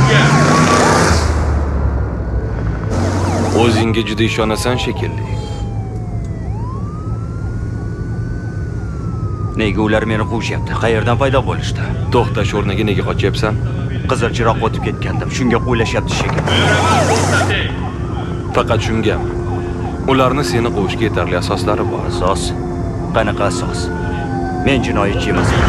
O'zingga juda ishonasan shekilli. Nega ular meni quvshyapti? Qayerdan paydo bo'lishdi? To'xtash o'rniga nega qochyapsan? Qizil chiroq o'tib ketgandim. Shunga qo'ylashyapti shekilli. Faqat shungami? Ularni seni quvishga yetarli asoslari bor. Asos? Qanaqa asos? Men jinoyatchi emasman.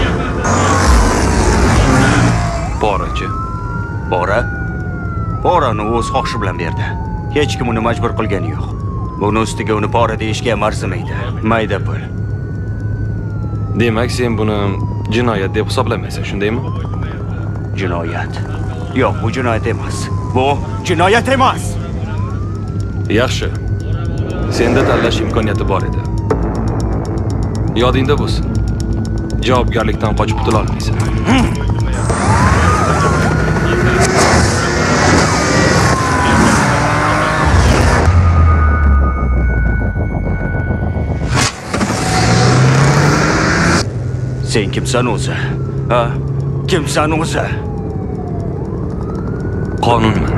Porachi. Pora? Porani o'z xohishi bilan berdi. Hech kim uni majbur qilgani yo'q. Buni ustiga uni pora deyishga ham arzimaydi. Mayda pul. Demak, sen buni jinoyat deb hisoblamaysan, shundaymi? Jinoyat. Yo'q, bu jinoyat emas. Bu jinoyat emas. Yaxshi. Senda tanlash imkoniyati bor edi. Yodingda bo'lsin. Javobgarlikdan qochib qutula olmaysan. Sen kimsan o'zi? Ha? Kimsan o'zi? Qonunman.